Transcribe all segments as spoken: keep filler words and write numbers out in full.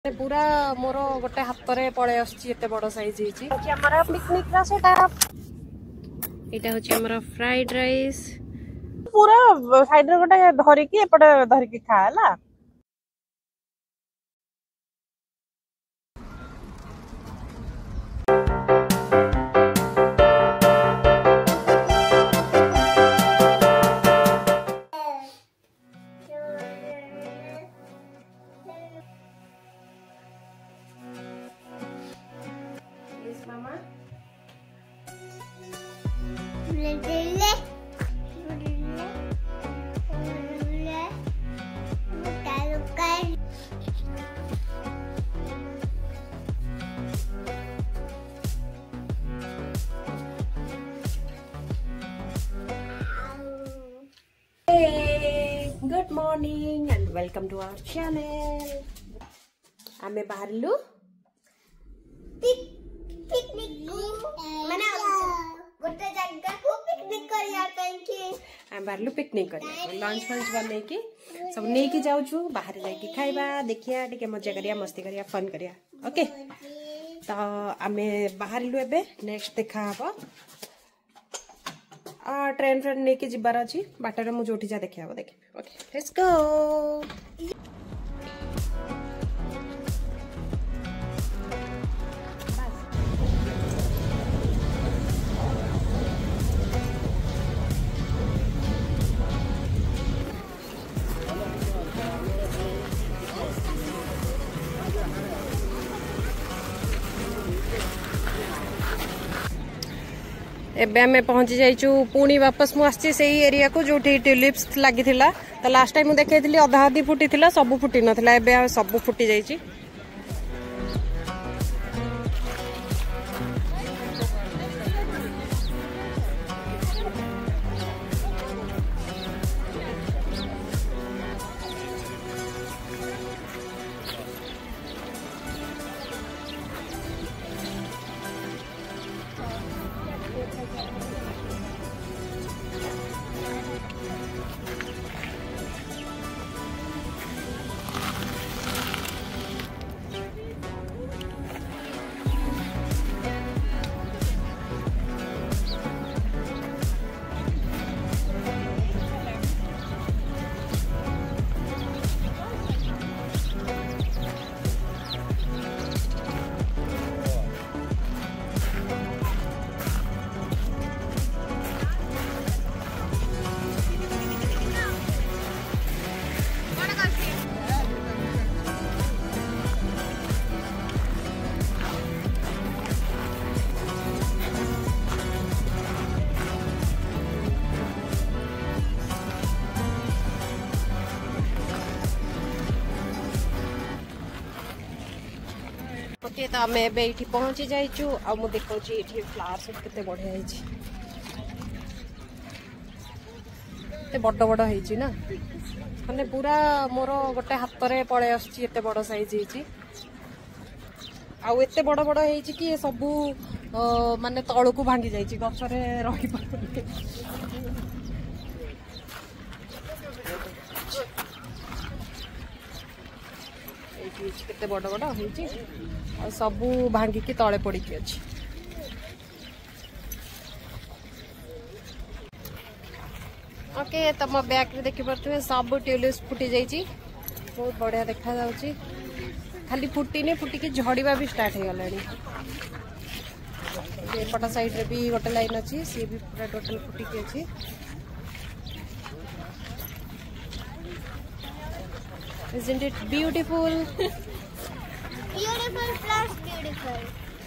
पूरा मोर गोटे हाथ में पड़े आते बड़ साइज पिकनिक यहाँ फ्राइड राइस पूरा साइड रे गोटे धरिकी एपटे धरिकी खाला good morning and welcome to our channel. आमे बाहरलु पिकनिक माने गोटे जगह को पिकनिक करिया कांकी आमे बाहरलु पिकनिक करिया लंच फंच बनै की सब नै की जाउ छु बाहर जाय की खाइबा देखिया टिके मजा करिया मस्ती करिया फन करिया। ओके तो आमे बाहरलु एबे नेक्स्ट देखा हबो आ ट्रेन फ्रेन नहीं जिबार अच्छी बाटर मुझे जोठी जा देखा देखे। Okay let's go. एबे हमें पहुंची जाइचु पुणी वापस मु आसी से एरिया को जो ट्यूलिप्स लगी तो लास्ट टाइम मुझे देखी अधा अधी फुटी सब फुटी नाला एबे सब फुटी जाइची। ओके तो आम एबे ये पहुंची जाइचु आ मु देखौची ये फ्लावर सब केते बढ़िया है ते बड़ बड़ है ना माने पूरा मोर गोटे हाथ में पड़े आछी एते बड़ साइज है आ एते बड़ बड़ है कि सब माने तळ को भांगी जाइची गछरे रही पारे केते बड़ बड़ है सबू भांगिकी तले पड़ी अच्छी। ओके तुम बैक रे देखि परथुए सब ट्यूलिप्स फुटी जाइची बहुत बढ़िया देखा जाउची खाली फुटी नहीं फुटी की झड़ीबा भी स्टार्ट हो गलानी। एपट साइड रे भी गोटे लाइन अच्छी सी भी पूरा टोटल फुटी की अच्छी। Isn't it beautiful? Beautiful plus beautiful.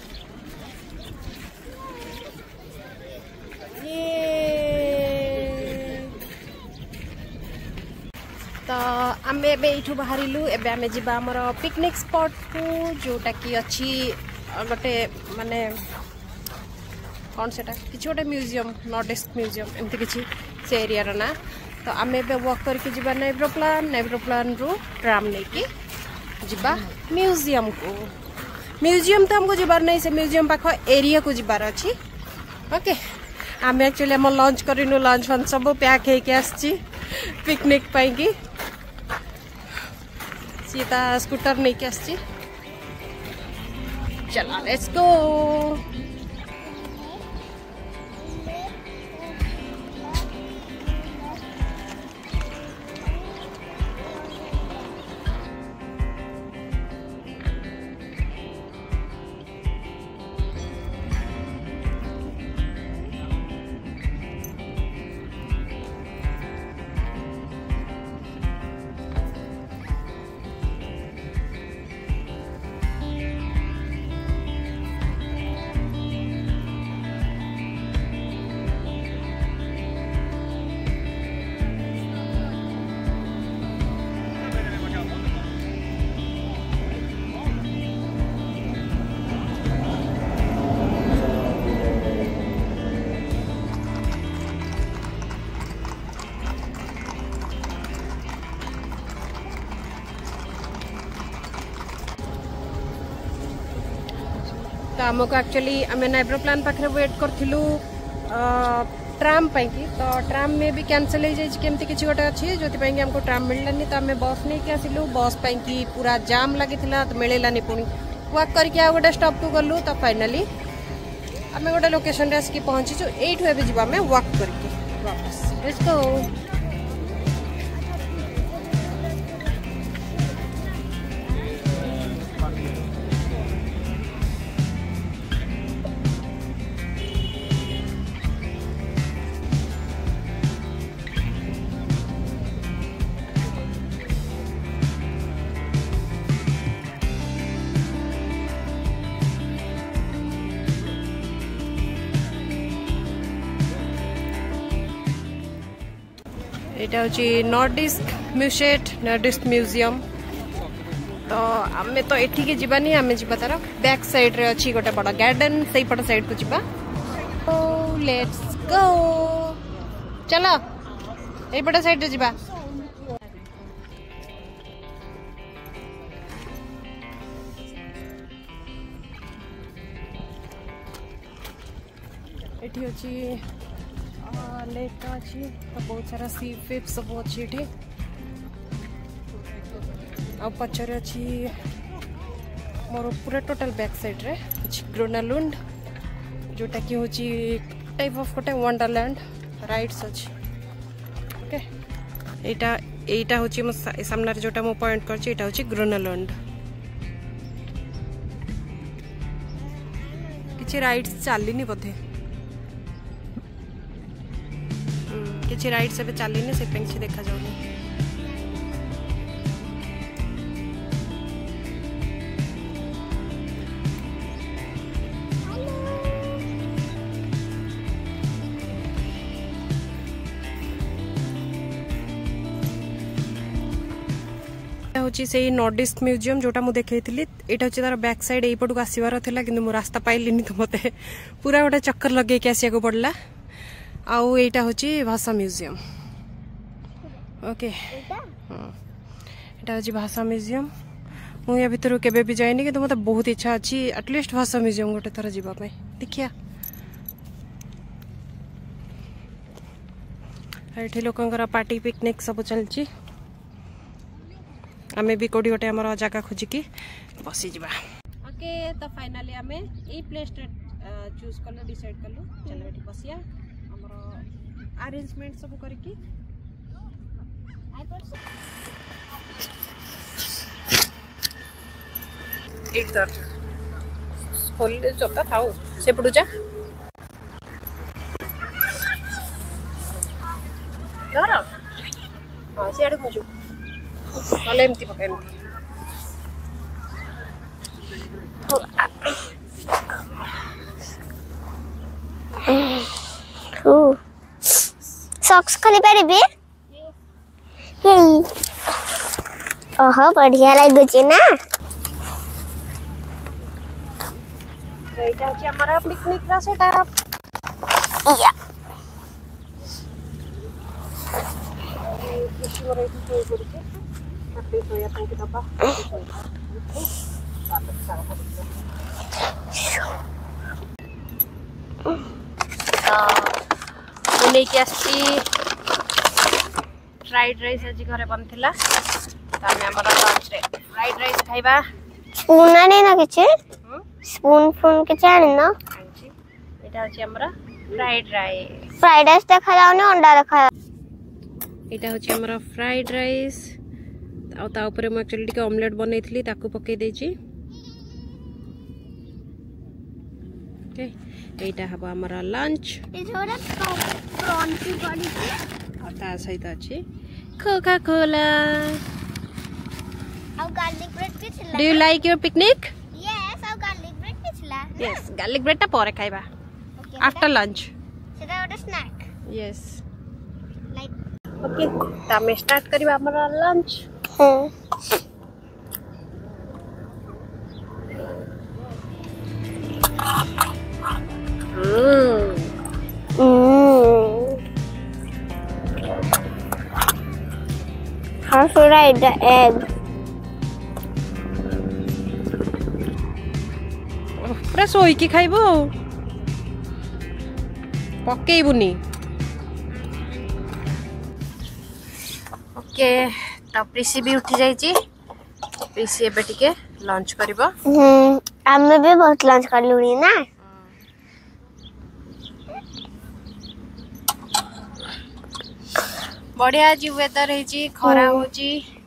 तो आम एठू बाहरिलु एबे आमे जिबा हमर पिकनिक स्पॉट को जोटा की अच्छी गोटे माने कौन सेटा किछि गोटे म्यूजियम नॉर्डिक म्यूजियम एमती किछि से एरिया रो ना। तो आम एबे वॉक करके जिबा नेव्रोप्लान नेव्रोप्लान रू ट्राम लेके जिबा म्यूजियम को। म्यूजियम तो हमको जिबार नहीं से म्यूजियम पाख एरिया को जिबार अच्छी। ओके आम एक्चुअली आम लंच करूँ लंच फंच सब पैक होके पिकनिक पाई सीता स्कूटर नहीं के आसी चला लेट्स गो। तो आमको एक्चुअली आम नाइब्रो प्लान पाखे वेट करूँ ट्राम पाई तो ट्राम में भी कैंसल हो जाए केमती किसी गोटे अच्छी जो आमको ट्राम मिललानी तो आम बस नहीं आसिलु बस पाई पूरा जाम लगी तो मिललानी पुणी वाक करके आ गोटे स्टॉप को गलु तो फाइनाली आम गोटे लोकेशन रे आसिक पहुँचीचु एठू एबे जीवा आम वाक करके वापस लेट्स गो। এটা হচ্ছে নর্ডিস্ক মিউজিয়াম নর্ডিস্ক মিউজিয়াম तो आमे तो एठी के जीवानी आमे जीवा तार बैक साइड रे अछि गोटे बड़ गार्डन सही पट साइड को जीवा। ओ लेट्स गो चलो ए पट साइड रे जीवा। एठी अछि लेक अच्छी तो बहुत सारा सी फिप सब अच्छी आ पचरे अच्छी मोर पूरा टोटल बैक साइड रे ग्रोना लुंड जोटा कि हूँ टाइप ऑफ गोटे वंडरलैंड राइड्स अच्छी ओके एटा एटा हूँ मो सामने जोटा मो पॉइंट कर एटा हूँ ग्रोना लुंड किसी राइड्स चलनी बोधे किसी राइड्स एबे चलनी से किसी देखा जाऊनी। हूँ से नॉर्डिस्क म्यूजियम जोटा मुझे देखी यहाँ हूँ तार बैक साइड यपट को आसबार था कि रास्ता पाइलिनी तो मत पूरा गोटे चक्कर लगे आसिया पड़ला। आउ एटा होची भाषा म्यूजियम ओके हाँ एटा होची भाषा म्यूजियम मु या भीतर केबे भी जाइनी कि मते बहुत इच्छा अच्छी एटलिस्ट भाषा म्यूजियम गोटे थर जीवा पे देखिया। एठी लोकंकर पार्टी पिकनिक सब चलची आमे भी कोडी गोटे हमर जगह खोजिकी बसी जीवा। ओके तो फाइनली आमे ए प्लेस चूज करलो डिसाइड करलो चलो एठी बसिया अरेंजमेंट सब करके इधर खोल चलता था से पड़ू जा हाँ सियाड़े खोजु नले एमती पका एमती सॉक्स खोली पारिबे ओहो बढ़िया लागुची ना एटा अछि हमरा पिकनिक रा सेटा या किसी मोर एठी कोई करके अपने सोया ताकि दबा लेके आसी फ्राइड राइस आज घरे बनथिला तामे हमरा लंच रे फ्राइड राइस खाइबा उना नै ना किछ स्पून फोन के जानि न एटा होची हमरा फ्राइड राइस फ्राइड राइस देखा जाउनी अंडा देखा एटा होची हमरा फ्राइड राइस आ ता ऊपर म एक्चुअली टिके ऑमलेट बनैथली ताकू पके देची ओके एटा हबा हमरा लंच इथोरा प्रॉन की बड़ी आ ता सहित अछि कोका कोला और गार्लिक ब्रेड भी छिला do you like your picnic yes और गार्लिक ब्रेड भी छिला यस गार्लिक ब्रेड ता परे खाइबा आफ्टर लंच सेटा ओटा स्नैक यस लाइक ओके ता मैं स्टार्ट करिबा हमरा lunch hmm hmm How should I eat the egg? पूरा सोई की खाइबो पकेइबुनी ओके ता प्रिसी भी उठी जाई छी प्रिसी एबे टिके लंच करबो हम्म आमे भी बहुत लंच कर लुनी ना बढ़िया जी वेदर है जी खरा हो जी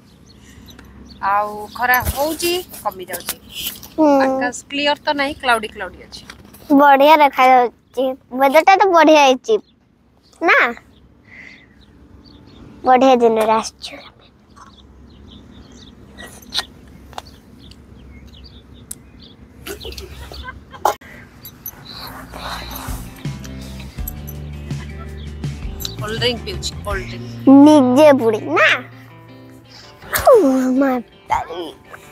आउ खरा हो जी कमी जाउ जी आकाश क्लियर तो नहीं क्लाउडी क्लाउडी अछि बढ़िया देखा जाउची वेदरटा तो बढ़िया आइची ना बढ़िया दिन रास्ता कोल्ड ड्रिंक पिउची कोल्ड ड्रिंक निजे बुड़ी ना माय बेबी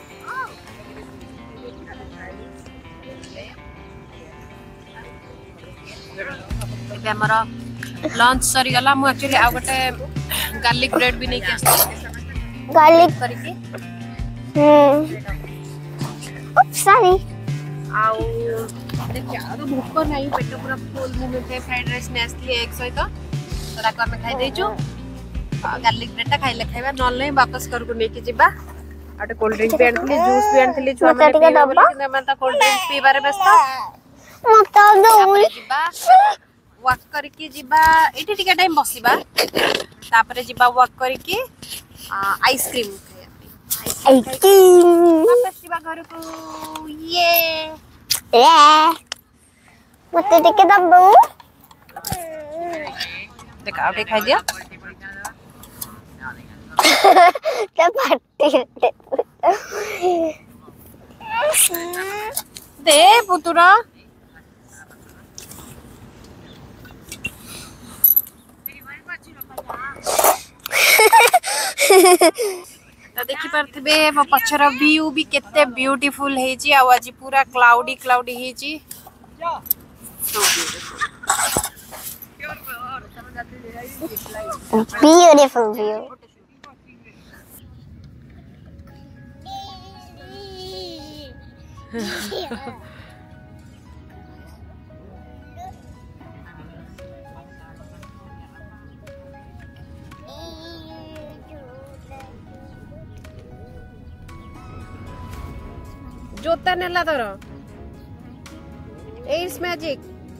एबे हमरा लंच सरी गला मु एक्चुअली आ गटे गार्लिक ब्रेड भी नहीं के गार्लिक करके हम्म सॉरी आउ देखिए आ तो भूख नहीं पेट पूरा फुल मुंह पे फ्राइड राइस ने असली एक सहित तो ताको हम खाई देचु गार्लिक ब्रेड टा खाइले खाइबा नल नहीं वापस कर को लेके जिबा आटे कोल्ड ड्रिंक पे आनथली जूस भी आनथली छुआ में पीबा बोली कि मैं ता कोल्ड ड्रिंक पीबारे व्यस्त मत दो जिबा वॉक करके जिबा एठी टिका टाइम बसिबा तापरे जिबा वॉक करके आइसक्रीम आइसक्रीम वापस जिबा घर को ये ए मत टिके दबो देख आउटे खाई दिया क्या पार्टी दे पुतुरा तो देखि परथिबे मो पछर व्यू भी केते ब्यूटीफुल हे जी आ आज पूरा क्लाउडी क्लाउडी हे जी beautiful view जोता नेला तोर एट्स मैजिक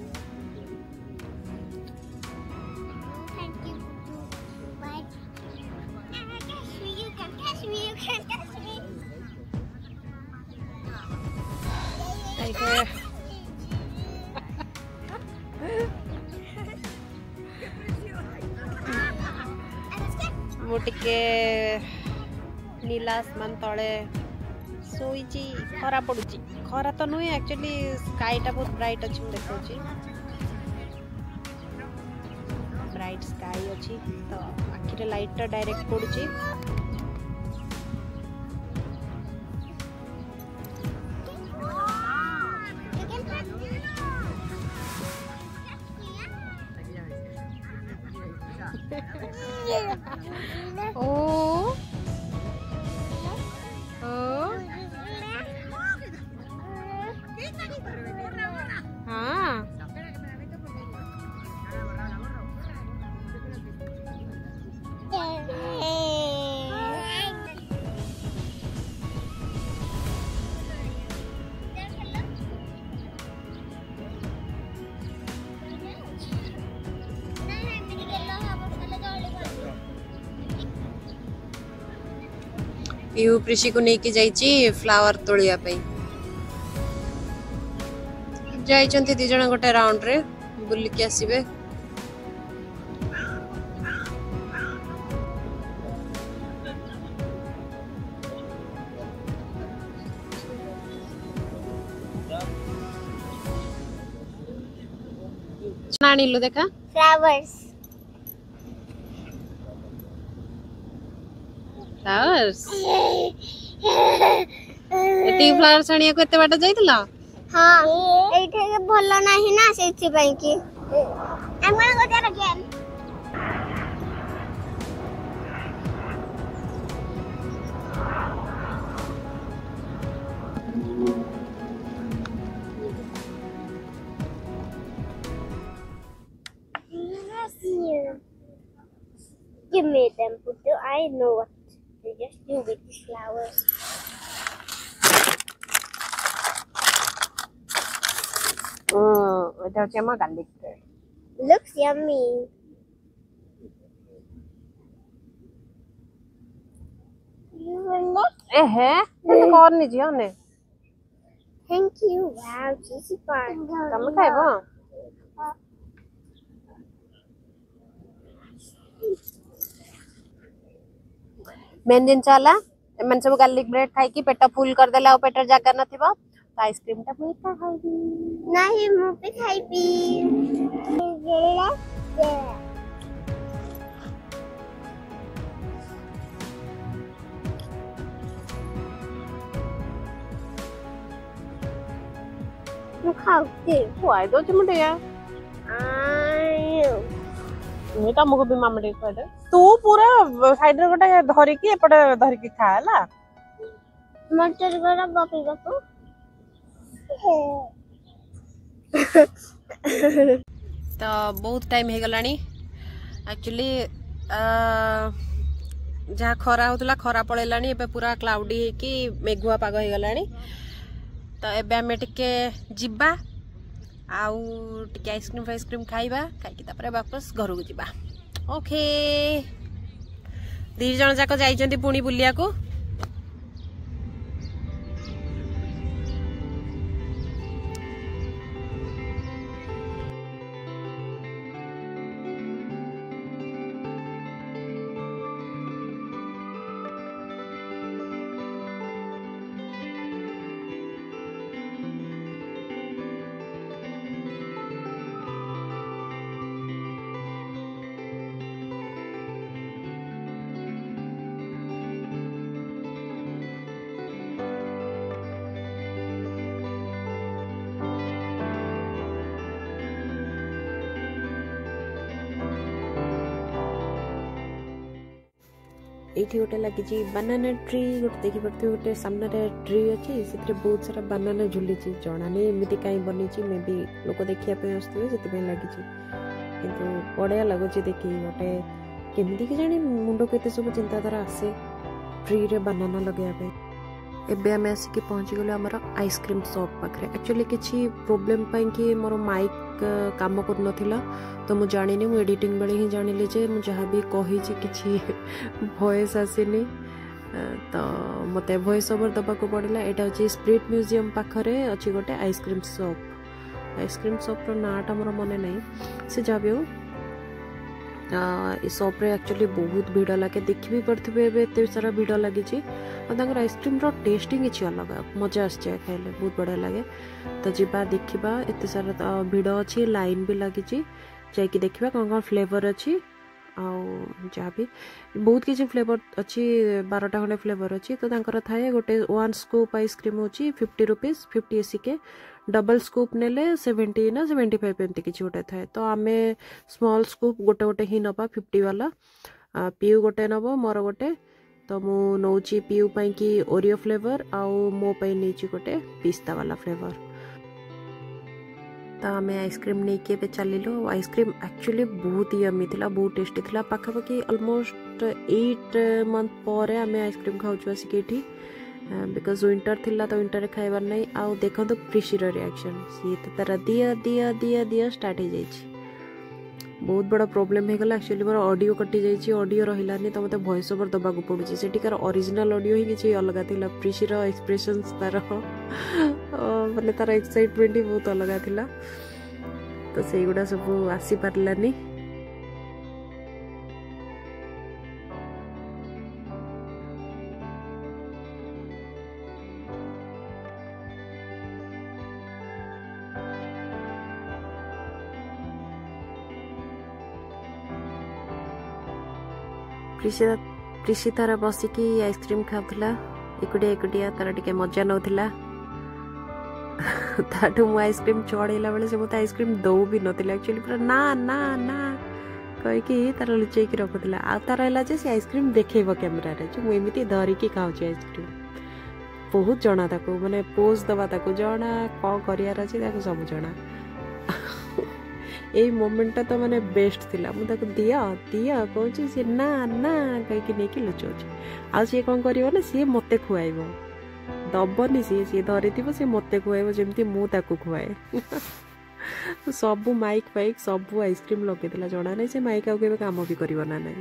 मोटिके नीला आसमान तले सोईची खरा पड़ुची खरा तो नुहे एक्चुअली स्काई टा बहुत ब्राइट अछि देखौची ब्राइट स्काई अछि तो आखि रे लाइट टा डायरेक्ट पड़ुची ओ हाँ पीहू प्रिशी को लेकिन जाइची फ्लावर तोलिया पे जाइचंती दी जण गोटे राउंड रे बुली के आसीबे। नानी लो देखा फ्लावर्स फ्लावर्स एती फ्लावर्स आनिया को एते बाटा जाइतला। हाँ एठे के भलो नाही ना सेति पई की I'm gonna go there again. Give me them, Putu. I know what to just do with these flowers. Oh, এটা হচ্ছে আমার garlic bread. Looks yummy. You want that? এ হ্যাঁ এটা কর নি জিও নে Thank you. Wow, cheesy part. তুমি খাইবো मेन जिन चला एमन सब गार्लिक ब्रेड खाई की पेट फुल कर देला और पेटर जगह नथिबो तो आइसक्रीम टा मुई का खाइबी नहीं मुंह पे खाइबी ମୁଁ ଖାଉଛି खुआई दो चिमटे यार ଆୟୁ ମୁଁ ତମକୁ ବି ମାମା ଟିକେ ଖୁଆଇ ଦେ तू पूरा साइड रे गोटे धरिकी एपटे धरिकी खा ହେଲା ମଟର ଗରା ବାପି ବାପୁ तो बहुत टाइम हे गलानी एक्चुअली जहाँ खरा होतला खरा पड़ेलानी एबे पूरा क्लाउडी हे कि मेघुआ पाग हे गलानी तो एबे हमें टिके जिबा आउ टिके आइसक्रीम फाइसक्रीम खाइबा खाइकी तापरे वापस घर को जिबा ओके दी जण जाक जाइचंती पुणी बुलिया को एठी गोटे लगी बनाना ट्री गोटे देखी पड़ते गोटे सामने ट्री अच्छी से बहुत सारा बनाना झुली जना नहीं एमती कहीं बनी मे भी लोक देखा आसुवे से लगी किंतु बढ़िया लगुच देखी गोटे केमती कि जानी मुंड को सब चिंताधारा आसे ट्री रे बनाना लगे एबे आम आसिक पहुँची गलु आमर आइसक्रीम शॉप पाखे एक्चुअली किसी प्रोब्लेम कि मोर माइक काम कर नथिला तो मु जानिनी मु एडिटिंग बेले ही जानिली जे मु जहाँ भी कही किसी वॉइस आसीनी तो मत वॉइस ओवर दबा को पड़ेगा यहाँ हूँ स्प्रिट म्यूजियम पाखरे अच्छी गोटे आइसक्रीम शॉप आइसक्रीम शॉप नाटा मोर मन नहीं से जहाँ भी हो शॉप रे एक्चुअली बहुत भीड़ लगे देखी भी पड़े एत सारा भीड़ लगी और आइसक्रीम टेस्टिंग किसी अलग मजा आसे खाइले बहुत बढ़िया लगे तो जीवा देखा एत सारा भीड़ अच्छी लाइन भी लगी जाकि देखा कौन कौन फ्लेवर अच्छी जहाँ भी बहुत किसी फ्लेवर अच्छी बारटा खंडे फ्लेवर अच्छी तो थाए गोटे वन स्कूप आइसक्रीम होची फिफ्टी रुपीज फिफ्टी एसी के डबल स्कूप नेले सेवेंटी ना सेवेंटी फाइव एमती किसी गोटे थाए तो आम स्मॉल स्कूप गोटे गोटे ही नवा फिफ्टी वाला पीयू गोटे नब मोर गोटे तो मु नौची पीयू पाई कि ओरियो फ्लेवर आउ मो पाई नहीं गोटे पिस्ता वाला फ्लेवर तो आम आइसक्रीम नहीं के चलिलु आइसक्रीम एक्चुअली बहुत यमी थिला बहुत टेस्टी थिला पाखापाखि ऑलमोस्ट एट मंथ पर आम आइसक्रीम खाऊँ आसिक ये बिकज विंटर थिला तो विंटर खाइबार नहीं आउ देखो तो प्रिशीर रिएक्शन सी तो तार दिया दिया दिया दिया स्टार्ट हो जाइए बहुत बड़ा प्रोब्लेम हो गला एक्चुअली मोर ऑडियो कटि जाइए ऑडियो रहिलानी तो मते वॉइस ओवर दबाक पड़ुची सेटिकार ओरिजिनल ऑडियो ही किसी अलग थिला प्रिशी रो एक्सप्रेशंस तार माने तार एक्साइटमेंट ही बहुत अलग थिला तो से गुडा सब आसी पारलानी प्रिशी तार बसिकी आइसक्रीम खाऊला एकुटिया एकुटिया तार टिके मजा नौला ताठू मु आइसक्रीम चढ़ेला बेले से मते आइसक्रीम दौ भी नथिला एक्चुअली पूरा ना ना ना कहिकी तार लुचेई की रखुला आ तार हला जे से आइसक्रीम देखेबो कैमरा रे जे मु एमिति धरी की खाऊ छी आइसक्रीम बहुत जना ताको माने पोज दबा ताको जना को करियार अछि ताको सब जना ए मोमेंट तो माने बेस्ट थिला मु ताको दिया दिया कहूँ सी ना ना कहीं नहीं लुचाऊँ आ सी कौन कर सी मत खुआब दबनी सी सी धरी सी मत खुआब जमी मुझे खुआए सबू माइक फाइक सबू आइसक्रीम लगे जना नहीं से माइक आगे कम भी करना ना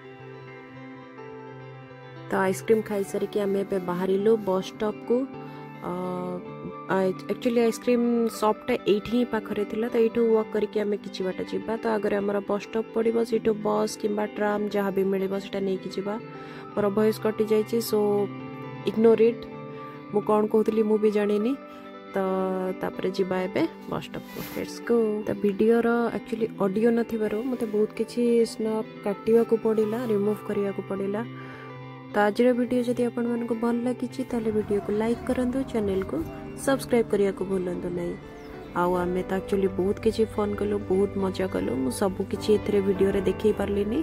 तो आइसक्रीम खाई सारिकी आम ए बाहर बस स्टॉप को एक्चुअली आइसक्रीम शॉपटा एठी ही पाखरे थिला तो एठू वॉक करके आमे किछि बाटा जिबा तो आगरे हमर बस स्टॉप पड़िबो सेठू बस किंबा ट्राम जहाँ भी मिलिबो सेटा नै कि जिबा मोर वॉइस कटि जाइछि सो इग्नोर इट मु कोन कहतली मु भी जानिनी तो तापरे जिबा एबे बस स्टॉप को लेट्स गो तो वीडियो रो एक्चुअली ऑडियो नथिबारो मते बहुत किछि स्नैप काटिबा को पड़िला रिमूव करिया को पड़िला तो आज वीडियो जदि आपण मन को भल लगी ताले वीडियो को लाइक करंतु चैनल को सब्सक्राइब करिया को भूलंतु नहीं आउ आमे तो एक्चुअली बहुत किछि फोन कलो बहुत मजा कलो मु सब किछि एथरे वीडियो रे देखै परलिनी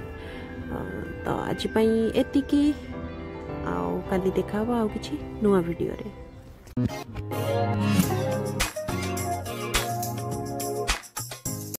तो आज पई एतिकी आउ काली देखाबा आउ किछि नुवा वीडियो रे।